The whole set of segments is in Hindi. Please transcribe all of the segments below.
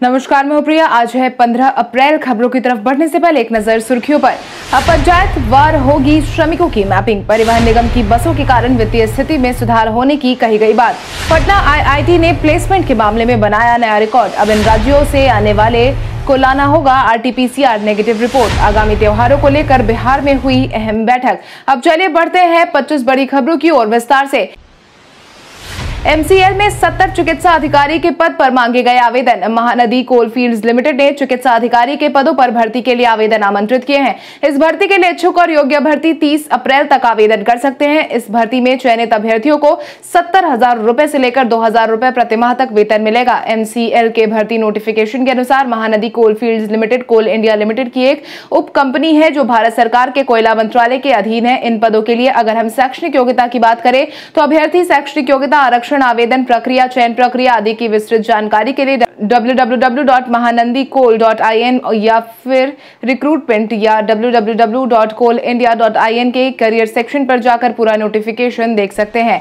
नमस्कार, मैं हूं प्रिया। आज है 15 अप्रैल। खबरों की तरफ बढ़ने से पहले एक नजर सुर्खियों पर। अब पंचायत वार होगी श्रमिकों की मैपिंग। परिवहन निगम की बसों के कारण वित्तीय स्थिति में सुधार होने की कही गई बात। पटना आईआईटी ने प्लेसमेंट के मामले में बनाया नया रिकॉर्ड। अब इन राज्यों से आने वाले को लाना होगा आरटीपीसीआर नेगेटिव रिपोर्ट। आगामी त्योहारों को लेकर बिहार में हुई अहम बैठक। अब चलिए बढ़ते हैं 25 बड़ी खबरों की ओर विस्तार से। एमसीएल में 70 चिकित्सा अधिकारी के पद पर मांगे गए आवेदन। महानदी कोलफील्ड्स लिमिटेड ने चिकित्सा अधिकारी के पदों पर भर्ती के लिए आवेदन आमंत्रित किए हैं। इस भर्ती के लिए इच्छुक और योग्य अभ्यर्थी 30 अप्रैल तक आवेदन कर सकते हैं। इस भर्ती में चयनित अभ्यर्थियों को 70,000 रुपए से लेकर 2,000 रुपए प्रतिमाह तक वेतन मिलेगा। एमसीएल के भर्ती नोटिफिकेशन के अनुसार Mahanadi coalfields limited coal India limited की एक उप कंपनी है जो भारत सरकार के कोयला मंत्रालय के अधीन है। इन पदों के लिए अगर हम शैक्षणिक योग्यता की बात करें तो अभ्यर्थी शैक्षणिक योग्यता, आरक्षण, आवेदन प्रक्रिया, चयन प्रक्रिया आदि की विस्तृत जानकारी के लिए www.mahanandikoal.in या फिर रिक्रूटमेंट या www.coalindia.in के करियर सेक्शन पर जाकर पूरा नोटिफिकेशन देख सकते हैं।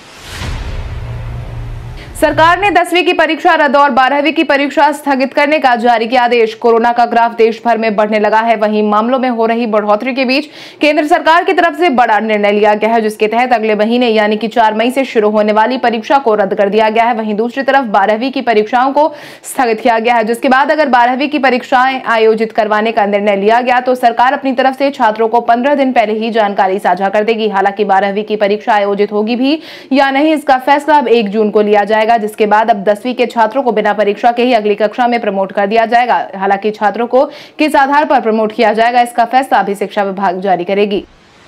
सरकार ने 10वीं की परीक्षा रद्द और 12वीं की परीक्षा स्थगित करने का जारी किया आदेश। कोरोना का ग्राफ देश भर में बढ़ने लगा है। वहीं मामलों में हो रही बढ़ोतरी के बीच केंद्र सरकार की तरफ से बड़ा निर्णय लिया गया है, जिसके तहत अगले महीने यानी कि 4 मई से शुरू होने वाली परीक्षा को रद्द कर दिया गया है। वहीं दूसरी तरफ 12वीं की परीक्षाओं को स्थगित किया गया है, जिसके बाद अगर 12वीं की परीक्षाएं आयोजित करवाने का निर्णय लिया गया तो सरकार अपनी तरफ से छात्रों को 15 दिन पहले ही जानकारी साझा कर देगी। हालांकि 12वीं की परीक्षा आयोजित होगी भी या नहीं, इसका फैसला अब 1 जून को लिया जाएगा, जिसके बाद अब 10वीं के छात्रों को बिना परीक्षा के ही अगली कक्षा में प्रमोट कर दिया जाएगा। हालांकि छात्रों को किस आधार पर प्रमोट किया जाएगा, इसका फैसला अभी शिक्षा विभाग जारी करेगी।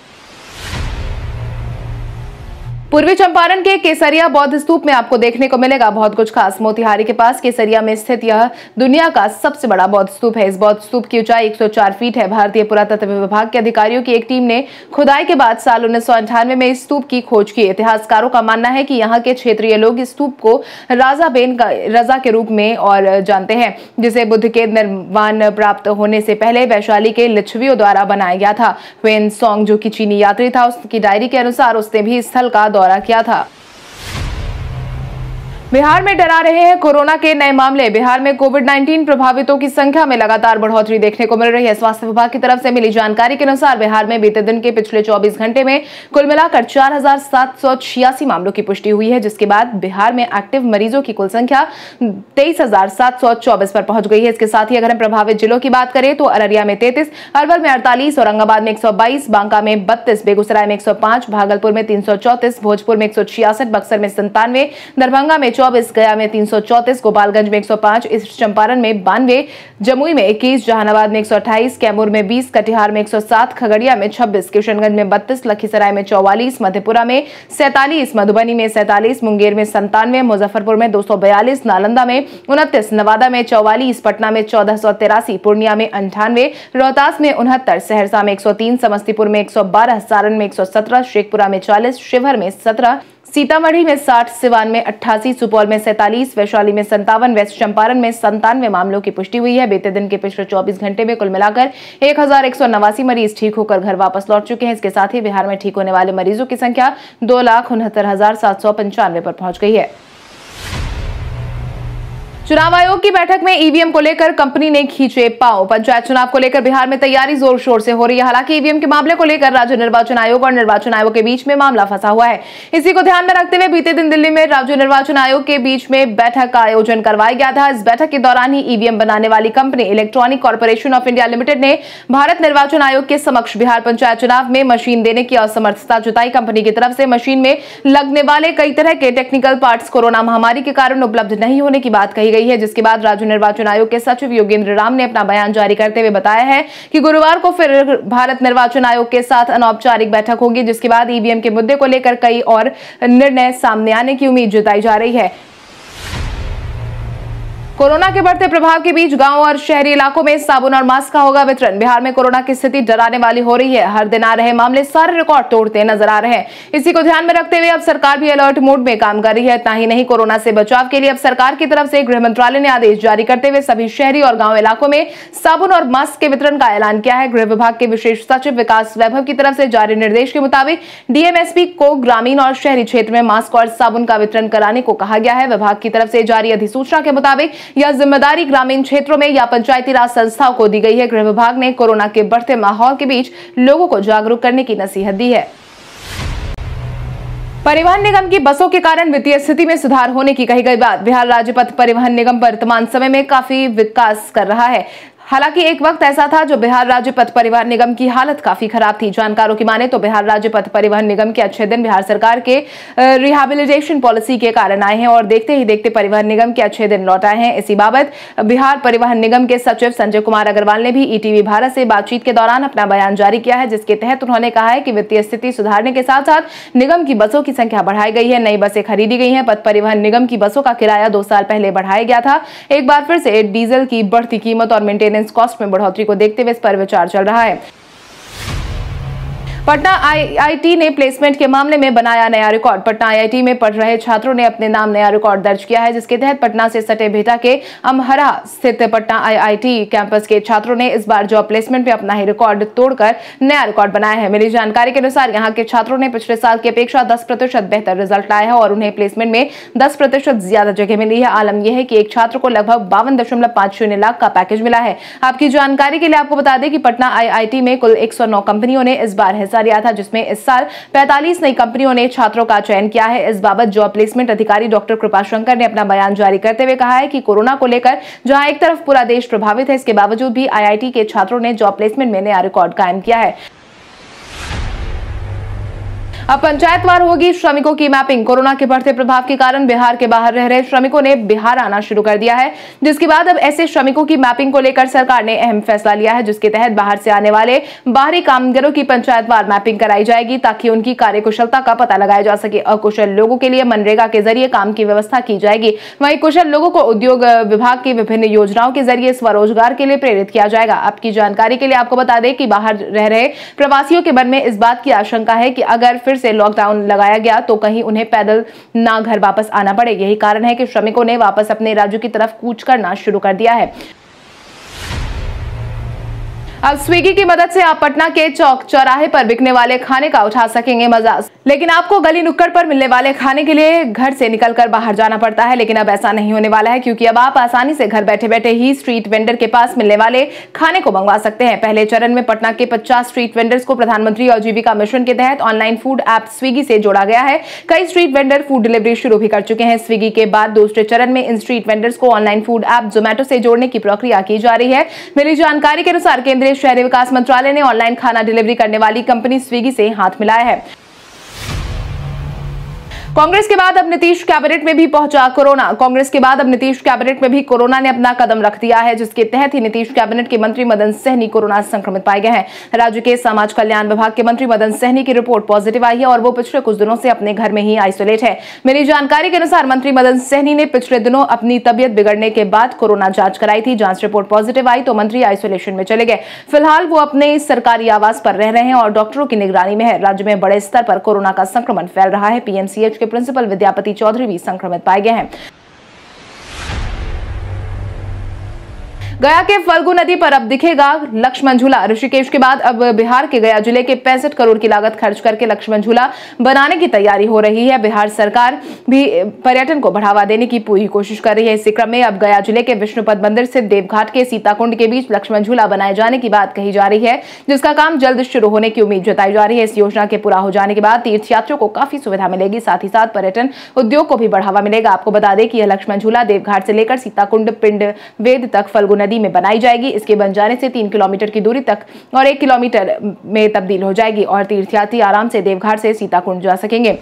पूर्वी चंपारण के केसरिया बौद्ध स्तूप में आपको देखने को मिलेगा बहुत कुछ खास। मोतिहारी के पास केसरिया में स्थित यह दुनिया का सबसे बड़ा बौद्ध स्तूप है। इस बौद्ध स्तूप की ऊंचाई 104 फीट है। भारतीय पुरातत्व विभाग के अधिकारियों की एक टीम ने खुदाई के बाद साल 1998 में इस स्तूप की खोज की। इतिहासकारों का मानना है कि यहाँ के क्षेत्रीय लोग इस स्तूप को रजा के रूप में और जानते हैं, जिसे बुद्ध के निर्वाण प्राप्त होने से पहले वैशाली के लिच्छवियों द्वारा बनाया गया था। वेन सॉन्ग, जो कि चीनी यात्री था, उसकी डायरी के अनुसार उसने भी स्थल का दौरा किया था। बिहार में डरा रहे हैं कोरोना के नए मामले। बिहार में कोविड-19 प्रभावितों की संख्या में लगातार बढ़ोतरी देखने को मिल रही है। स्वास्थ्य विभाग की तरफ से मिली जानकारी के अनुसार बिहार में बीते दिन के पिछले 24 घंटे में कुल मिलाकर 4,786 मामलों की पुष्टि हुई है, जिसके बाद बिहार में एक्टिव मरीजों की कुल संख्या 23,724 पर पहुंच गई है। इसके साथ ही अगर हम प्रभावित जिलों की बात करें तो अररिया में 33, अरवल में 48, औरंगाबाद में 122, बांका में 32, बेगूसराय में 105, भागलपुर में 334, भोजपुर में 166, बक्सर में 97, दरभंगा में 24, गया में 334, गोपालगंज में 105, ईस्ट चंपारण में 92, जमुई में 21, जहानाबाद में 128, कैमूर में 20, कटिहार में 107, खगड़िया में 26, किशनगंज में 32, लखीसराय में 44, मधेपुरा में 47, मधुबनी में 47, मुंगेर में 97, मुजफ्फरपुर में 242, नालंदा में 29, नवादा में 44, पटना में 1483, पूर्णिया में 98, रोहतास में 69, सहरसा में 103, समस्तीपुर में 112, सारण में 117, शेखपुरा में 40, शिवहर में 17, सीतामढ़ी में 60, सिवान में 88, सुपौल में 47, वैशाली में 57, वेस्ट चंपारण में 97 मामलों की पुष्टि हुई है। बीते दिन के पिछले 24 घंटे में कुल मिलाकर 1,189 मरीज ठीक होकर घर वापस लौट चुके हैं। इसके साथ ही बिहार में ठीक होने वाले मरीजों की संख्या 2,69,795 पर पहुंच गई है। चुनाव आयोग की बैठक में ईवीएम को लेकर कंपनी ने खींचे पांव। पंचायत चुनाव को लेकर बिहार में तैयारी जोर शोर से हो रही है। हालांकि ईवीएम के मामले को लेकर राज्य निर्वाचन आयोग और निर्वाचन आयोग के बीच में मामला फंसा हुआ है। इसी को ध्यान में रखते हुए बीते दिन दिल्ली में राज्य निर्वाचन आयोग के बीच में बैठक का आयोजन करवाया गया था। इस बैठक के दौरान ही ईवीएम बनाने वाली company electronic corporation of India limited ने भारत निर्वाचन आयोग के समक्ष बिहार पंचायत चुनाव में मशीन देने की असमर्थता जताई। कंपनी की तरफ से मशीन में लगने वाले कई तरह के टेक्निकल पार्ट्स कोरोना महामारी के कारण उपलब्ध नहीं होने की बात कही गई है, जिसके बाद राज्य निर्वाचन आयोग के सचिव योगेंद्र राम ने अपना बयान जारी करते हुए बताया है कि गुरुवार को फिर भारत निर्वाचन आयोग के साथ अनौपचारिक बैठक होगी, जिसके बाद ईवीएम के मुद्दे को लेकर कई और निर्णय सामने आने की उम्मीद जताई जा रही है। कोरोना के बढ़ते प्रभाव के बीच गांव और शहरी इलाकों में साबुन और मास्क का होगा वितरण। बिहार में कोरोना की स्थिति डराने वाली हो रही है। हर दिन आ रहे मामले सारे रिकॉर्ड तोड़ते नजर आ रहे हैं। इसी को ध्यान में रखते हुए अब सरकार भी अलर्ट मोड में काम कर रही है। इतना ही नहीं, कोरोना से बचाव के लिए अब सरकार की तरफ से गृह मंत्रालय ने आदेश जारी करते हुए सभी शहरी और गाँव इलाकों में साबुन और मास्क के वितरण का ऐलान किया है। गृह विभाग के विशेष सचिव विकास वैभव की तरफ से जारी निर्देश के मुताबिक डीएमएसपी को ग्रामीण और शहरी क्षेत्र में मास्क और साबुन का वितरण कराने को कहा गया है। विभाग की तरफ से जारी अधिसूचना के मुताबिक यह जिम्मेदारी ग्रामीण क्षेत्रों में या पंचायती राज संस्थाओं को दी गई है। गृह विभाग ने कोरोना के बढ़ते माहौल के बीच लोगों को जागरूक करने की नसीहत दी है। परिवहन निगम की बसों के कारण वित्तीय स्थिति में सुधार होने की कही गई बात। बिहार राज्य पथ परिवहन निगम वर्तमान समय में काफी विकास कर रहा है। हालांकि एक वक्त ऐसा था जो बिहार राज्य पथ परिवहन निगम की हालत काफी खराब थी। जानकारों की माने तो बिहार राज्य पथ परिवहन निगम के अच्छे दिन बिहार सरकार के रिहैबिलिटेशन पॉलिसी के कारण आए हैं और देखते ही देखते परिवहन निगम के अच्छे दिन लौट आए हैं। इसी बाबत बिहार परिवहन निगम के सचिव संजय कुमार अग्रवाल ने भी ईटीवी भारत से बातचीत के दौरान अपना बयान जारी किया है, जिसके तहत उन्होंने कहा है कि वित्तीय स्थिति सुधारने के साथ साथ निगम की बसों की संख्या बढ़ाई गई है, नई बसें खरीदी गई हैं। पथ परिवहन निगम की बसों का किराया 2 साल पहले बढ़ाया गया था। एक बार फिर से डीजल की बढ़ती कीमत और मेंटेनेंस कॉस्ट में बढ़ोतरी को देखते हुए इस पर विचार चल रहा है। पटना आईआईटी ने प्लेसमेंट के मामले में बनाया नया रिकॉर्ड। पटना आईआईटी में पढ़ रहे छात्रों ने अपने नाम नया रिकॉर्ड दर्ज किया है, जिसके तहत पटना से सटे बिहटा के अमहरा स्थित पटना आईआईटी कैंपस के छात्रों ने इस बार जॉब प्लेसमेंट में अपना ही रिकॉर्ड तोड़कर नया रिकॉर्ड बनाया है। मिली जानकारी के अनुसार यहाँ के छात्रों ने पिछले साल की अपेक्षा 10% बेहतर रिजल्ट लाया है और उन्हें प्लेसमेंट में 10% ज्यादा जगह मिली है। आलम यह है कि एक छात्र को लगभग 52.50 लाख का पैकेज मिला है। आपकी जानकारी के लिए आपको बता दें कि पटना आईआईटी में कुल 109 कंपनियों ने इस बार हिस्सा लिया था, जिसमें इस साल 45 नई कंपनियों ने छात्रों का चयन किया है। इस बाबत जॉब प्लेसमेंट अधिकारी डॉक्टर कृपाशंकर ने अपना बयान जारी करते हुए कहा है कि कोरोना को लेकर जहां एक तरफ पूरा देश प्रभावित है, इसके बावजूद भी आईआईटी के छात्रों ने जॉब प्लेसमेंट में नया रिकॉर्ड कायम किया है। अब पंचायतवार होगी श्रमिकों की मैपिंग। कोरोना के बढ़ते प्रभाव के कारण बिहार के बाहर रह रहे श्रमिकों ने बिहार आना शुरू कर दिया है, जिसके बाद अब ऐसे श्रमिकों की मैपिंग को लेकर सरकार ने अहम फैसला लिया है, जिसके तहत बाहर से आने वाले बाहरी कामगारों की पंचायतवार मैपिंग कराई जाएगी ताकि उनकी कार्यकुशलता का पता लगाया जा सके। अकुशल लोगों के लिए मनरेगा के जरिए काम की व्यवस्था की जाएगी। वहीं कुशल लोगों को उद्योग विभाग की विभिन्न योजनाओं के जरिए स्वरोजगार के लिए प्रेरित किया जाएगा। आपकी जानकारी के लिए आपको बता दें कि बाहर रह रहे प्रवासियों के मन में इस बात की आशंका है कि अगर फिर से लॉकडाउन लगाया गया तो कहीं उन्हें पैदल ना घर वापस आना पड़े। यही कारण है कि श्रमिकों ने वापस अपने राज्यों की तरफ कूच करना शुरू कर दिया है। अब स्विगी की मदद से आप पटना के चौक चौराहे पर बिकने वाले खाने का उठा सकेंगे मजा, लेकिन आपको गली नुक्कड़ पर मिलने वाले खाने के लिए घर से निकलकर बाहर जाना पड़ता है। लेकिन अब ऐसा नहीं होने वाला है, क्योंकि अब आप आसानी से घर बैठे बैठे ही स्ट्रीट वेंडर के पास मिलने वाले खाने को मंगवा सकते हैं। पहले चरण में पटना के 50 स्ट्रीट वेंडर्स को प्रधानमंत्री आजीविका मिशन के तहत ऑनलाइन फूड ऐप स्विगी से जोड़ा गया है। कई स्ट्रीट वेंडर फूड डिलीवरी शुरू भी कर चुके हैं। स्विगी के बाद दूसरे चरण में इन स्ट्रीट वेंडर्स को ऑनलाइन फूड ऐप जोमेटो से जोड़ने की प्रक्रिया की जा रही है। मिली जानकारी के अनुसार केंद्रीय शहरी विकास मंत्रालय ने ऑनलाइन खाना डिलीवरी करने वाली कंपनी स्विगी से हाथ मिलाया है। कांग्रेस के बाद अब नीतीश कैबिनेट में भी पहुंचा कोरोना। कांग्रेस के बाद अब नीतीश कैबिनेट में भी कोरोना ने अपना कदम रख दिया है, जिसके तहत ही नीतीश कैबिनेट के मंत्री मदन सहनी कोरोना संक्रमित पाए गए हैं। राज्य के समाज कल्याण विभाग के मंत्री मदन सहनी की रिपोर्ट पॉजिटिव आई है और वो पिछले कुछ दिनों से अपने घर में ही आइसोलेट है। मेरी जानकारी के अनुसार मंत्री मदन सहनी ने पिछले दिनों अपनी तबियत बिगड़ने के बाद कोरोना जांच कराई थी। जांच रिपोर्ट पॉजिटिव आई तो मंत्री आइसोलेशन में चले गए। फिलहाल वो अपने सरकारी आवास पर रह रहे हैं और डॉक्टरों की निगरानी में है। राज्य में बड़े स्तर पर कोरोना का संक्रमण फैल रहा है। पीएमसीएच के प्रिंसिपल विद्यापति चौधरी भी संक्रमित पाए गए हैं। गया के फल्गु नदी पर अब दिखेगा लक्ष्मण झूला। ऋषिकेश के बाद अब बिहार के गया जिले के 65 करोड़ की लागत खर्च करके लक्ष्मण झूला बनाने की तैयारी हो रही है। बिहार सरकार भी पर्यटन को बढ़ावा देने की पूरी कोशिश कर रही है। इसी क्रम में अब गया जिले के विष्णुपद मंदिर से देवघाट के सीताकुंड के बीच लक्ष्मण झूला बनाए जाने की बात कही जा रही है, जिसका काम जल्द शुरू होने की उम्मीद जताई जा रही है। इस योजना के पूरा हो जाने के बाद तीर्थयात्रियों को काफी सुविधा मिलेगी, साथ ही साथ पर्यटन उद्योग को भी बढ़ावा मिलेगा। आपको बता दें कि यह लक्ष्मण झूला देवघाट से लेकर सीताकुंड पिंड वेद तक फल्गु नदी में बनाई जाएगी। इसके बन जाने से 3 किलोमीटर की दूरी तक और 1 किलोमीटर में तब्दील हो जाएगी और तीर्थयात्री आराम से देवघाट से सीताकुंड जा सकेंगे।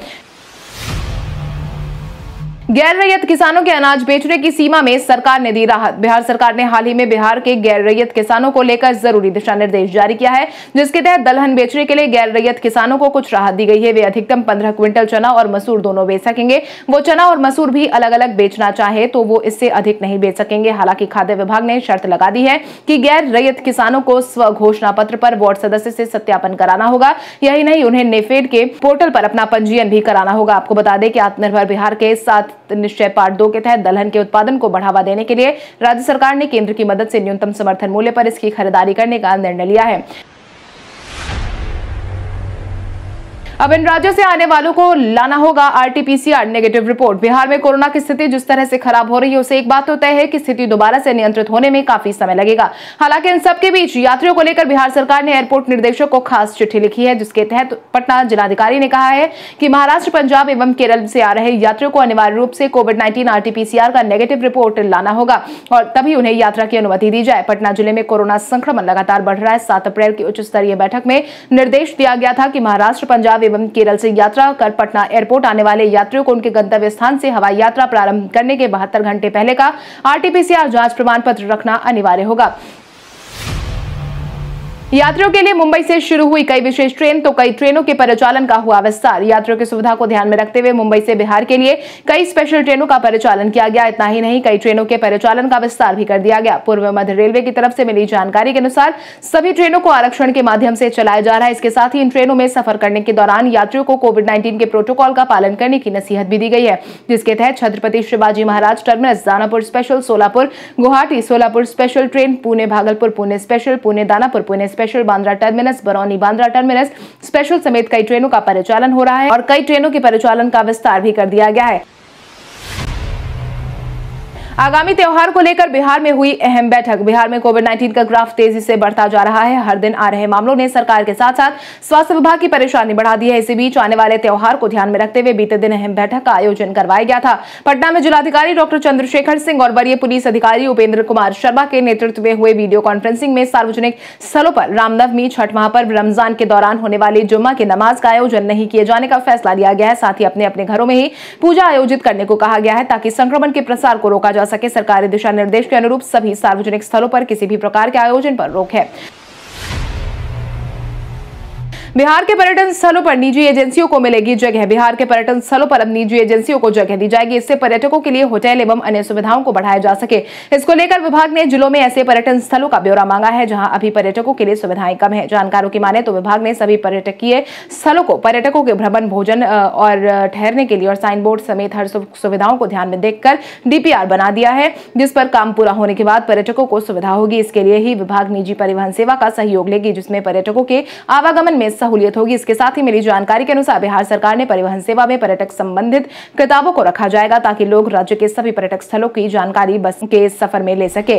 गैर रैयत किसानों के अनाज बेचने की सीमा में सरकार ने दी राहत। बिहार सरकार ने हाल ही में बिहार के गैर रैयत किसानों को लेकर जरूरी दिशा निर्देश जारी किया है, जिसके तहत दलहन बेचने के लिए गैर रैयत किसानों को कुछ राहत दी गई है। वे अधिकतम 15 क्विंटल चना और मसूर दोनों बेच सकेंगे। वो चना और मसूर भी अलग अलग बेचना चाहे तो वो इससे अधिक नहीं बेच सकेंगे। हालांकि खाद्य विभाग ने शर्त लगा दी है कि गैर रैयत किसानों को स्व घोषणा पत्र पर वार्ड सदस्य से सत्यापन कराना होगा। यही नहीं, उन्हें नेफेड के पोर्टल पर अपना पंजीयन भी कराना होगा। आपको बता दें कि आत्मनिर्भर बिहार के 7 निश्चय पार्ट 2 के तहत दलहन के उत्पादन को बढ़ावा देने के लिए राज्य सरकार ने केंद्र की मदद से न्यूनतम समर्थन मूल्य पर इसकी खरीदारी करने का निर्णय लिया है। अब इन राज्यों से आने वालों को लाना होगा आरटीपीसीआर नेगेटिव रिपोर्ट। बिहार में कोरोना की स्थिति जिस तरह से खराब हो रही है उससे एक बात तो तय है कि स्थिति दोबारा से नियंत्रित होने में काफी समय लगेगा। हालांकि इन सबके बीच यात्रियों को लेकर बिहार सरकार ने एयरपोर्ट निदेशक को खास चिट्ठी लिखी है, जिसके तहत पटना जिलाधिकारी ने कहा है कि महाराष्ट्र, पंजाब एवं केरल से आ रहे यात्रियों को अनिवार्य रूप से कोविड-19 आरटीपीसीआर का नेगेटिव रिपोर्ट लाना होगा और तभी उन्हें यात्रा की अनुमति दी जाए। पटना जिले में कोरोना संक्रमण लगातार बढ़ रहा है। 7 अप्रैल की उच्च स्तरीय बैठक में निर्देश दिया गया था कि महाराष्ट्र, पंजाब एवं केरल से यात्रा कर पटना एयरपोर्ट आने वाले यात्रियों को उनके गंतव्य स्थान से हवाई यात्रा प्रारंभ करने के 72 घंटे पहले का आरटीपीसीआर जांच प्रमाण पत्र रखना अनिवार्य होगा। यात्रियों के लिए मुंबई से शुरू हुई कई विशेष ट्रेन तो कई ट्रेनों के परिचालन का हुआ विस्तार। यात्रियों की सुविधा को ध्यान में रखते हुए मुंबई से बिहार के लिए कई स्पेशल ट्रेनों का परिचालन किया गया। इतना ही नहीं, कई ट्रेनों के परिचालन का विस्तार भी कर दिया गया। पूर्व मध्य रेलवे की तरफ से मिली जानकारी के अनुसार सभी ट्रेनों को आरक्षण के माध्यम से चलाया जा रहा है। इसके साथ ही इन ट्रेनों में सफर करने के दौरान यात्रियों को कोविड-19 के प्रोटोकॉल का पालन करने की नसीहत भी दी गई है, जिसके तहत Chhatrapati Shivaji Maharaj terminus Danapur special, Solapur Guwahati Solapur special train, Pune Bhagalpur Pune special, Pune Danapur Pune special, Bandra terminus Barauni Bandra terminus special समेत कई ट्रेनों का परिचालन हो रहा है और कई ट्रेनों के परिचालन का विस्तार भी कर दिया गया है। आगामी त्योहार को लेकर बिहार में हुई अहम बैठक। बिहार में कोविड-19 का ग्राफ तेजी से बढ़ता जा रहा है। हर दिन आ रहे मामलों ने सरकार के साथ साथ स्वास्थ्य विभाग की परेशानी बढ़ा दी है। इसी बीच आने वाले त्योहार को ध्यान में रखते हुए बीते दिन अहम बैठक का आयोजन करवाया गया था। पटना में जिलाधिकारी डॉक्टर चंद्रशेखर सिंह और वरीय पुलिस अधिकारी उपेंद्र कुमार शर्मा के नेतृत्व में हुए वीडियो कॉन्फ्रेंसिंग में सार्वजनिक स्थलों पर रामनवमी, छठ महापर्व, रमजान के दौरान होने वाली जुम्मा की नमाज का आयोजन नहीं किए जाने का फैसला लिया गया है। साथ ही अपने अपने घरों में ही पूजा आयोजित करने को कहा गया है ताकि संक्रमण के प्रसार को रोका जा सके। सरकारी दिशा निर्देश के अनुरूप सभी सार्वजनिक स्थलों पर किसी भी प्रकार के आयोजन पर रोक है। बिहार के पर्यटन स्थलों पर निजी एजेंसियों को मिलेगी जगह। बिहार के पर्यटन स्थलों पर अब निजी एजेंसियों को जगह दी जाएगी। इससे पर्यटकों के लिए होटल एवं अन्य सुविधाओं को बढ़ाया जा सके। इसको लेकर विभाग ने जिलों में ऐसे पर्यटन स्थलों का ब्यौरा मांगा है जहां अभी पर्यटकों के लिए सुविधाएं कम है। जानकारों की माने तो विभाग ने सभी पर्यटकीय स्थलों को पर्यटकों के भ्रमण, भोजन और ठहरने के लिए और साइन बोर्ड समेत हर सुविधाओं को ध्यान में देखकर डीपीआर बना दिया है, जिस पर काम पूरा होने के बाद पर्यटकों को सुविधा होगी। इसके लिए ही विभाग निजी परिवहन सेवा का सहयोग लेगी, जिसमें पर्यटकों के आवागमन में सहूलियत होगी। इसके साथ ही मिली जानकारी के अनुसार बिहार सरकार ने परिवहन सेवा में पर्यटक संबंधित किताबों को रखा जाएगा ताकि लोग राज्य के सभी पर्यटक स्थलों की जानकारी बस के सफर में ले सके।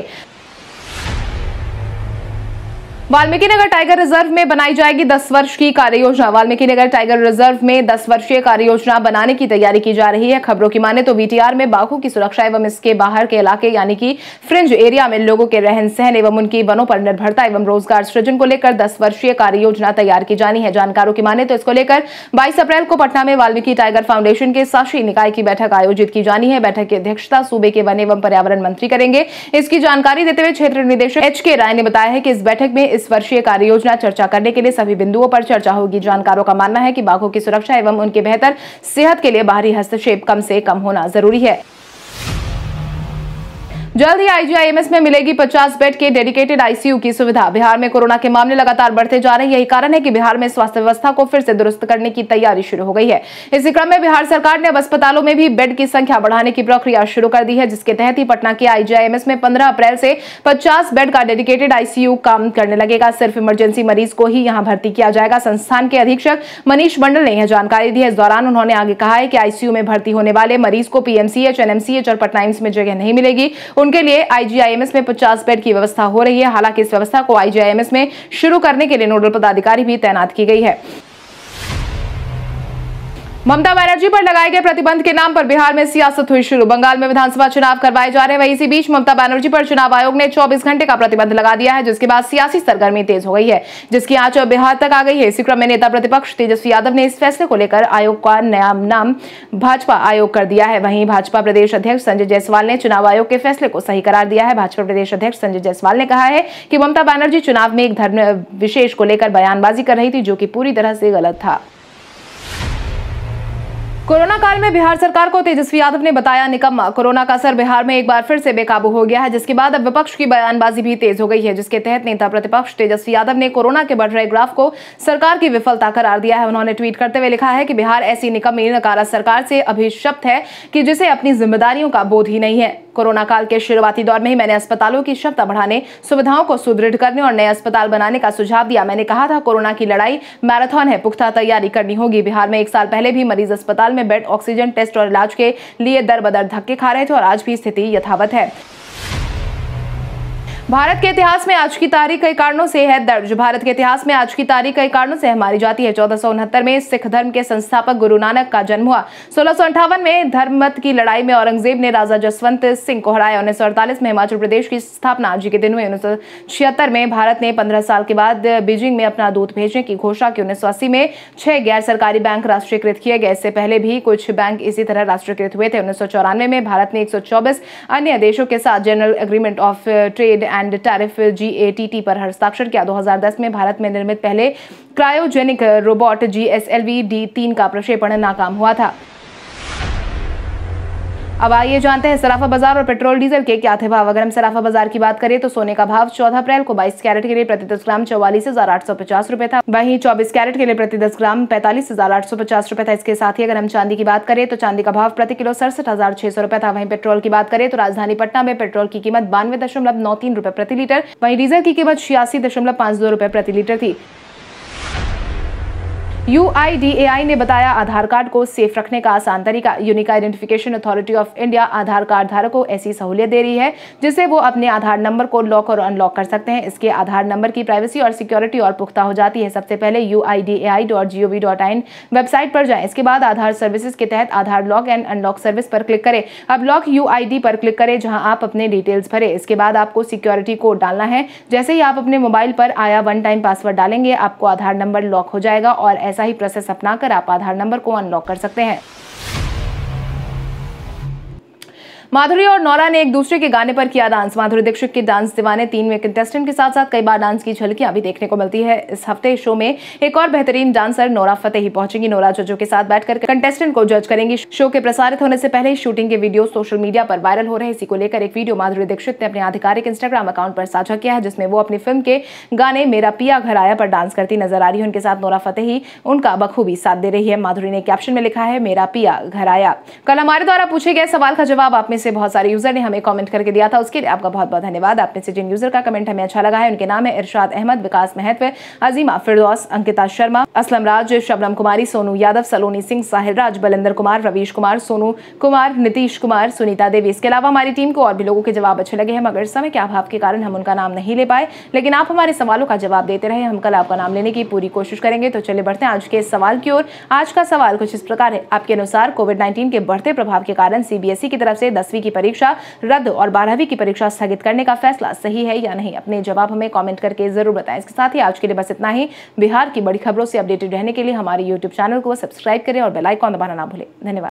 वाल्मीकिनगर टाइगर रिजर्व में बनाई जाएगी 10 वर्ष की कार्य योजना। वाल्मीकिनगर टाइगर रिजर्व में 10 वर्षीय कार्य योजना बनाने की तैयारी की जा रही है। खबरों की माने तो वीटीआर में बाघों की सुरक्षा एवं इसके बाहर के इलाके यानी कि फ्रिंज एरिया में लोगों के रहन सहन एवं उनकी वनों पर निर्भरता एवं रोजगार सृजन को लेकर 10 वर्षीय कार्य योजना तैयार की जानी है। जानकारों की माने तो इसको लेकर 22 अप्रैल को पटना में वाल्मीकि टाइगर फाउंडेशन के शासी निकाय की बैठक आयोजित की जानी है। बैठक की अध्यक्षता सूबे के वन एवं पर्यावरण मंत्री करेंगे। इसकी जानकारी देते हुए क्षेत्र निदेशक एच.के. राय ने बताया है कि इस बैठक में इस वर्षीय कार्य योजना चर्चा करने के लिए सभी बिंदुओं पर चर्चा होगी। जानकारों का मानना है कि बाघों की सुरक्षा एवं उनके बेहतर सेहत के लिए बाहरी हस्तक्षेप कम से कम होना जरूरी है। जल्द ही आईजीआईएमएस में मिलेगी 50 बेड के डेडिकेटेड आईसीयू की सुविधा। बिहार में कोरोना के मामले लगातार बढ़ते जा रहे हैं। यही कारण है कि बिहार में स्वास्थ्य व्यवस्था को फिर से दुरुस्त करने की तैयारी शुरू हो गई है। इसी क्रम में बिहार सरकार ने अब अस्पतालों में भी बेड की संख्या बढ़ाने की प्रक्रिया शुरू कर दी है, जिसके तहत ही पटना के आईजीआईएमएस में 15 अप्रैल से 50 बेड का डेडिकेटेड आईसीयू काम करने लगेगा। सिर्फ इमरजेंसी मरीज को ही यहाँ भर्ती किया जाएगा। संस्थान के अधीक्षक मनीष मंडल ने यह जानकारी दी है। इस दौरान उन्होंने आगे कहा है कि आईसीयू में भर्ती होने वाले मरीज को पीएमसीएच, एनएमसीएच और पटना एम्स में जगह नहीं मिलेगी। उनके लिए आईजीआईएमएस में 50 बेड की व्यवस्था हो रही है। हालांकि इस व्यवस्था को आईजीआईएमएस में शुरू करने के लिए नोडल पदाधिकारी भी तैनात की गई है। ममता बनर्जी पर लगाए गए प्रतिबंध के नाम पर बिहार में सियासत हुई शुरू। बंगाल में विधानसभा चुनाव करवाए जा रहे हैं। वहीं इसी बीच ममता बनर्जी पर चुनाव आयोग ने 24 घंटे का प्रतिबंध लगा दिया है, जिसके बाद सियासी सरगर्मी तेज हो गई है, जिसकी आंच अब बिहार तक आ गई है। इसी क्रम में नेता प्रतिपक्ष तेजस्वी यादव ने इस फैसले को लेकर आयोग का नया नाम भाजपा आयोग कर दिया है। वहीं भाजपा प्रदेश अध्यक्ष संजय जायसवाल ने चुनाव आयोग के फैसले को सही करार दिया है। भाजपा प्रदेश अध्यक्ष संजय जायसवाल ने कहा है कि ममता बनर्जी चुनाव में एक धर्म विशेष को लेकर बयानबाजी कर रही थी, जो कि पूरी तरह से गलत था। कोरोना काल में बिहार सरकार को तेजस्वी यादव ने बताया निकम्मा। कोरोना का असर बिहार में एक बार फिर से बेकाबू हो गया है, जिसके बाद अब विपक्ष की बयानबाजी भी तेज हो गई है, जिसके तहत नेता प्रतिपक्ष तेजस्वी यादव ने कोरोना के बढ़ रहे ग्राफ को सरकार की विफलता करार दिया है। उन्होंने ट्वीट करते हुए लिखा है कि बिहार ऐसी निकम्मी नकारा सरकार से अभिशप्त है कि जिसे अपनी जिम्मेदारियों का बोध ही नहीं है। कोरोना काल के शुरुआती दौर में ही मैंने अस्पतालों की क्षमता बढ़ाने, सुविधाओं को सुदृढ़ करने और नए अस्पताल बनाने का सुझाव दिया। मैंने कहा था कोरोना की लड़ाई मैराथन है, पुख्ता तैयारी करनी होगी। बिहार में 1 साल पहले भी मरीज अस्पताल में बेड, ऑक्सीजन, टेस्ट और इलाज के लिए दर बदर धक्के खा रहे थे और आज भी स्थिति यथावत है। भारत के इतिहास में आज की तारीख कई कारणों से है दर्ज। भारत के इतिहास में आज की तारीख कई कारणों से हमारी जाती है। 1469 में सिख धर्म के संस्थापक गुरु नानक का जन्म हुआ। 1658 में धर्ममत की लड़ाई में औरंगजेब ने राजा जसवंत सिंह को हराया। 1948 में हिमाचल प्रदेश की स्थापना आज के दिन हुई। 1976 में भारत ने 15 साल के बाद बीजिंग में अपना दूत भेजने की घोषणा की। 1980 में 6 गैर सरकारी बैंक राष्ट्रीयकृत किए गए। इससे पहले भी कुछ बैंक इसी तरह राष्ट्रीयकृत हुए थे। 1994 में भारत ने 124 अन्य देशों के साथ general agreement of trade and tariff GATT पर हस्ताक्षर किया। 2010 में भारत में निर्मित पहले क्रायोजेनिक रोबोट GSLV D3 का प्रक्षेपण नाकाम हुआ था। अब आइए जानते हैं सराफा बाजार और पेट्रोल डीजल के क्या थे भाव। अगर हम सराफा बाजार की बात करें तो सोने का भाव 14 अप्रैल को 22 कैरेट के लिए प्रति 10 ग्राम 44,850 रुपए था। वहीं 24 कैरेट के लिए प्रति 10 ग्राम 45,850 रुपए था। इसके साथ ही अगर हम चांदी की बात करें तो चांदी का भाव प्रति किलो 67,600 रुपए था। वहीं पेट्रोल की बात करें तो राजधानी पटना में पेट्रोल की कीमत 92.93 रुपए प्रति लीटर, वहीं डीजल की कीमत 86.52 रुपए प्रति लीटर थी। UIDAI ने बताया आधार कार्ड को सेफ रखने का आसान तरीका। Unique identification authority of India Aadhaar card धारक को ऐसी सहूलियत दे रही है जिससे वो अपने आधार नंबर को लॉक और अनलॉक कर सकते हैं। इसके आधार नंबर की प्राइवेसी और सिक्योरिटी और पुख्ता हो जाती है। सबसे पहले UIDAI.gov.in वेबसाइट पर जाएं। इसके बाद आधार सर्विसेज के तहत Aadhaar lock and unlock service पर क्लिक करें। अब लॉक UID पर क्लिक करें जहां आप अपने डिटेल्स भरें। इसके बाद आपको सिक्योरिटी कोड डालना है। जैसे ही आप अपने मोबाइल पर आया 1 टाइम पासवर्ड डालेंगे आपको आधार नंबर लॉक हो जाएगा और ऐसा ही प्रोसेस अपनाकर आप आधार नंबर को अनलॉक कर सकते हैं। माधुरी और नोरा ने एक दूसरे के गाने पर किया डांस। माधुरी दीक्षित की डांस दीवाने 3 में कंटेस्टेंट के साथ साथ कई बार डांस की झलकियां भी देखने को मिलती है। इस हफ्ते शो में एक और बेहतरीन डांसर नोरा फतेही पहुंचेंगी। नोरा जजों के साथ बैठकर कंटेस्टेंट को जज करेंगी। शो के प्रसारित होने से पहले शूटिंग के वीडियो सोशल मीडिया पर वायरल हो रहे। इसी को लेकर एक वीडियो माधुरी दीक्षित ने अपने आधिकारिक इंस्टाग्राम अकाउंट पर साझा किया है जिसमें वो अपनी फिल्म के गाने मेरा पिया घर आया पर डांस करती नजर आ रही है। उनके साथ नोरा फतेही उनका बखूबी साथ दे रही है। माधुरी ने कैप्शन में लिखा है मेरा पिया घर आया। कल हमारे द्वारा पूछे गए सवाल का जवाब आप में से बहुत सारे यूजर ने हमें कमेंट करके दिया था, उसके लिए आपका बहुत बहुत धन्यवाद। आप में से जिन यूजर का कमेंट हमें अच्छा लगा है उनके नाम है इरशाद अहमद, विकास महत्व, अजीमा फिरदौस, अंकिता शर्मा, असलम राज, शबनम कुमारी, सोनू यादव, सलोनी सिंह, साहिल राज, बलिंदर कुमार, रवीश कुमार, सोनू कुमार, नीतीश कुमार, सुनीता देवी। इसके अलावा हमारी टीम को और भी लोगों के जवाब अच्छे लगे हैं मगर समय के अभाव के कारण हम उनका नाम नहीं ले पाए, लेकिन आप हमारे सवालों का जवाब देते रहे। हम कल आपका नाम लेने की पूरी कोशिश करेंगे। तो चलिए बढ़ते हैं आज के सवाल की ओर। आज का सवाल कुछ इस प्रकार है, आपके अनुसार कोविड-19 के बढ़ते प्रभाव के कारण CBSE की तरफ से 10वीं की परीक्षा रद्द और 12वीं की परीक्षा स्थगित करने का फैसला सही है या नहीं? अपने जवाब हमें कमेंट करके जरूर बताएं। इसके साथ ही आज के लिए बस इतना ही। बिहार की बड़ी खबरों से अपडेटेड रहने के लिए हमारे YouTube चैनल को सब्सक्राइब करें और बेल आइकॉन दबाना ना भूलें। धन्यवाद।